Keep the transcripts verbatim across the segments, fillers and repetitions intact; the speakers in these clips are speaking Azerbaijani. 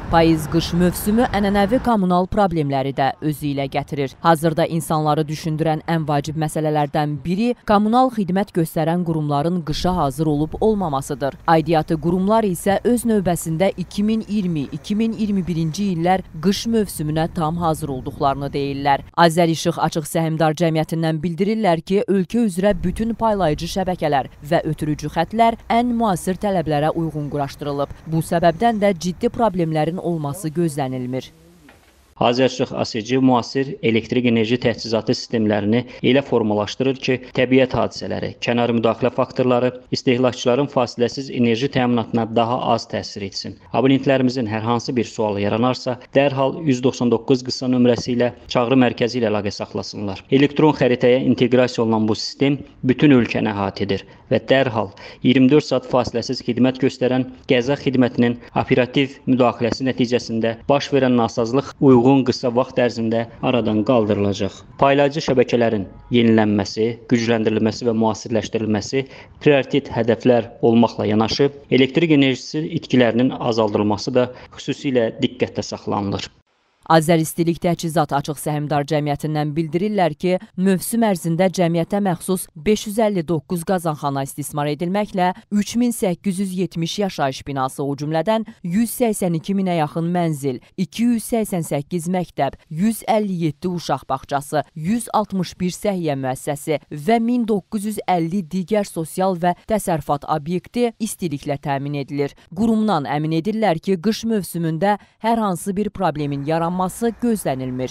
Payız-qış mövsümü ənənəvi kommunal problemləri də özü ilə gətirir. Hazırda insanları düşündürən ən vacib məsələlərdən biri kommunal xidmət göstərən qurumların qışa hazır olub olmamasıdır. Aidiyyatı qurumlar isə öz növbəsində iki min iyirmi iki min iyirmi birinci illər qış mövsümünə tam hazır olduqlarını deyirlər. Azərişıq Açıq Səhmdar Cəmiyyətindən bildirirlər ki, ölkə üzrə bütün paylayıcı şəbəkələr və ötürücü xətlər ən müasir tələblərə uyğun quraşdırılıb. Bu səbəbdən də ciddi problemlərin olması gözlənilmir. Azərişıq A S C müasir elektrik enerji təchizatı sistemlərini elə formalaşdırır ki, təbiət hadisələri, kənar müdaxilə faktorları istehlakçıların fasiləsiz enerji təminatına daha az təsir etsin. Abonentlərimizin hər hansı bir sualı yaranarsa, dərhal yüz doxsan doqquz qısa nömrəsi ilə çağrı mərkəzi ilə əlaqə saxlasınlar. Elektron xəritəyə inteqrasiya olunan bu sistem bütün ölkəni əhatə edir və dərhal iyirmi dörd saat fasiləsiz xidmət göstərən qəza xidmətinin operativ müdaxiləsi nəticəsində baş verən nasazlıq uyğun uyğun qısa vaxt ərzində aradan qaldırılacaq. Paylayıcı şəbəkələrin yenilənməsi, gücləndirilməsi və müasirləşdirilməsi prioritet hədəflər olmaqla yanaşı, elektrik enerjisi itkilərinin azaldılması da xüsusilə diqqətdə saxlanılır. Azəristilik Təchizat Açıq Səhmdar Cəmiyyətindən bildirirlər ki, mövsüm ərzində cəmiyyətə məxsus beş yüz əlli doqquz qazanxana istismar edilməklə üç min səkkiz yüz yetmiş yaşayış binası, o cümlədən yüz səksən iki minə yaxın mənzil, iki yüz səksən səkkiz məktəb, yüz əlli yeddi uşaq bağçası, yüz altmış bir səhiyyə müəssisəsi və min doqquz yüz əlli digər sosial və təsərrüfat obyekti istiliklə təmin edilir. Qurumdan əmin edirlər ki, qış mövsümündə hər hansı bir problemin yaranması gözlənilmir.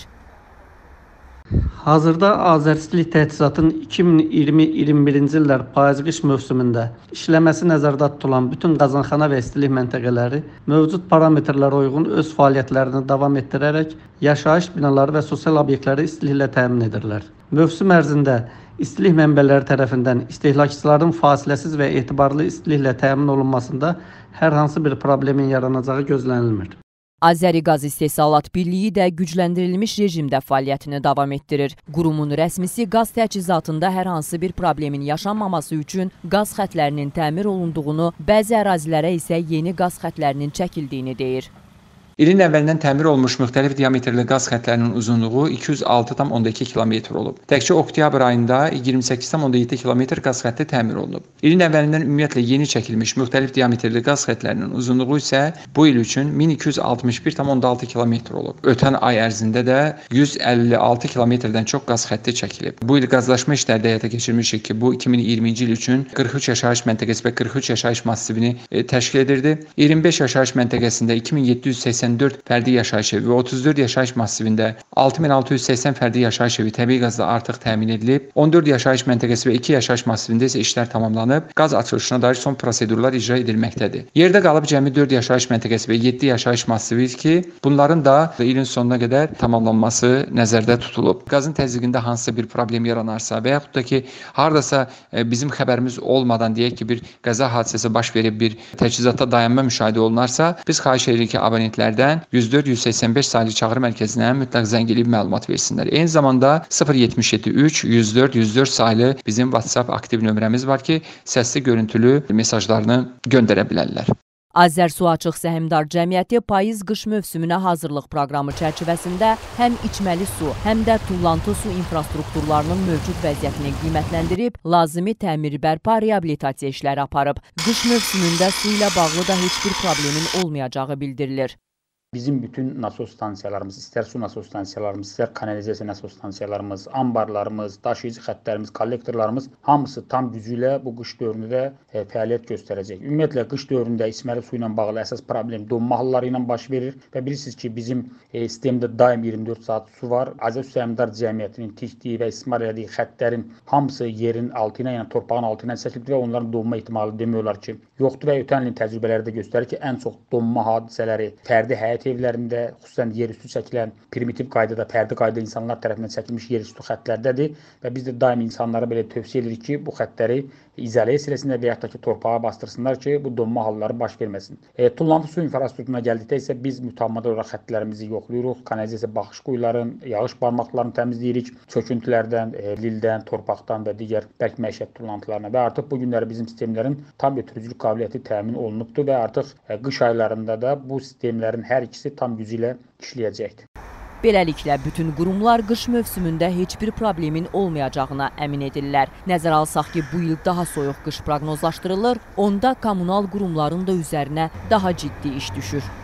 Hazırda Azəristilik Təchizatın iki min iyirmi iyirmi birinci illər payız-qış mövsümündə işləməsi nəzərdə tutulan bütün qazanxana və istilik məntəqələri mövcud parametrlərə uyğun öz fəaliyyətlərini davam etdirərək yaşayış binaları və sosial obyektləri istiliklə təmin edirlər. Mövsüm ərzində istilik mənbələri tərəfindən istehlakçıların fasiləsiz və etibarlı istiliklə təmin olunmasında hər hansı bir problemin yaranacağı gözlənilmir. Azəri Qaz İstehsalat Birliyi də gücləndirilmiş rejimdə fəaliyyətini davam etdirir. Qurumun rəsmisi qaz təchizatında hər hansı bir problemin yaşanmaması üçün qaz xətlərinin təmir olunduğunu, bəzi ərazilərə isə yeni qaz xətlərinin çəkildiyini deyir. İlin əvvəlindən təmir olunmuş müxtəlif diametrli qaz xətlərinin uzunluğu iki yüz altı tam onda iki kilometr olub. Təkcə oktyabr ayında iyirmi səkkiz tam onda yeddi kilometr qaz xətti təmir olunub. İlin əvvəlindən ümumiyyətlə yeni çəkilmiş müxtəlif diametrli qaz xətlərinin uzunluğu isə bu il üçün min iki yüz altmış bir tam onda altı kilometr olub. Ötən ay ərzində də yüz əlli altı kilometrdən çox qaz xətti çəkilib. Bu il qazlaşma işləri həyata keçirmişik ki, bu iki min iyirminci il üçün qırx üç yaşayış məntəqəsi və qırx üç yaşayış massivini e, təşkil edirdi. iyirmi beş yaşayış məntəqəsində iki min yeddi yüz səksən dörd fərdi yaşayış evi və otuz dörd yaşayış massivində altı min altı yüz səksən fərdi yaşayış evi təbii qazla artıq təmin edilib. on dörd yaşayış məntəqəsi və iki yaşayış massivində isə işlər tamamlanıb, qaz açılışına dair son prosedurlar icra edilməkdədir. Yerdə qalıb cəmi dörd yaşayış məntəqəsi və yeddi yaşayış massivi ki, bunların da ilin sonuna qədər tamamlanması nəzərdə tutulub. Qazın təzyiqində hansısa bir problem yaranarsa və yaxud da ki, hardasa bizim xəbərimiz olmadan deyək ki, bir qəza hadisəsi baş verib, bir təchizata dayanma müşahidə olunarsa, biz xahiş edirik ki, abonentlər yüz dörd yüz səksən beş saylı çağrı mərkəzinə mütləq zəng edib məlumat versinlər. Eyni zamanda sıfır yetmiş yeddi üç yüz dörd yüz dörd saylı bizim WhatsApp aktiv nömrəmiz var ki, səsli görüntülü mesajlarını göndərə bilərlər. Azərsu Açıq Səhmdar Cəmiyyəti payız-qış mövsümünə hazırlıq proqramı çərçivəsində həm içməli su, həm də tullantı su infrastrukturlarının mövcud vəziyyətini qiymətləndirib, lazımi təmir, bərpa, reabilitasiya işləri aparıb. Qış mövsümündə su ilə bağlı da heç bir problemin olmayacağı bildirilir. Bizim bütün nasos stansiyalarımız, istər su nasos stansiyalarımız, istər kanalizasiya nasos stansiyalarımız, ambarlarımız, daşıyıcı xəttlərimiz, kollektorlarımız hamısı tam gücü ilə bu qış dövründə e, fəaliyyət göstərəcək. Ümumiyyətlə, qış dövründə içməli su ilə bağlı əsas problem donma halları ilə baş verir və bilirsiniz ki, bizim e, sistemdə daim iyirmi dörd saat su var. Azərsu Səhmdar Cəmiyyətinin tikdiyi və istismar etdiyi xəttlərin hamısı yerin altı ilə, yəni torpağın altı ilə çəkilib və onların donma ehtimalı demək olar ki, yoxdur və ötən ilin təcrübələri də göstərir ki, ən çox donma hadisələri fərdi həyat evlərində, xüsusən yerüstü çəkilən primitiv qaydada, fərdi qaydada insanlar tərəfindən çəkilmiş yerüstü xəttlərdədir və biz də daim insanlara belə tövsiyə edirik ki, bu xəttləri izolasiya siləsində və yaxud da ki, torpağa bastırsınlar ki, bu donma halları baş verməsin. E, tullantı su infrastrukturuna gəldikdə isə biz mütəmmədə olaraq xəttlərimizi yoxlayırıq, kanalizasiya baxış quyuların, yağış barmaqlarını təmizləyirik, çöküntülərdən, e, lildən, torpaqdan və digər bərk məişət tullantılarına və artıq bu günləri bizim sistemlərin tam ötürücülük qabiliyyəti təmin olunubdur və artıq e, qış aylarında da bu sistemlərin hər iki ikisi tam gücü ilə işləyəcəkdir. Beləliklə, bütün qurumlar qış mövsümündə heç bir problemin olmayacağına əmin edirlər. Nəzərə alsaq ki, bu il daha soyuq qış proqnozlaşdırılır, onda kommunal qurumların da üzərinə daha ciddi iş düşür.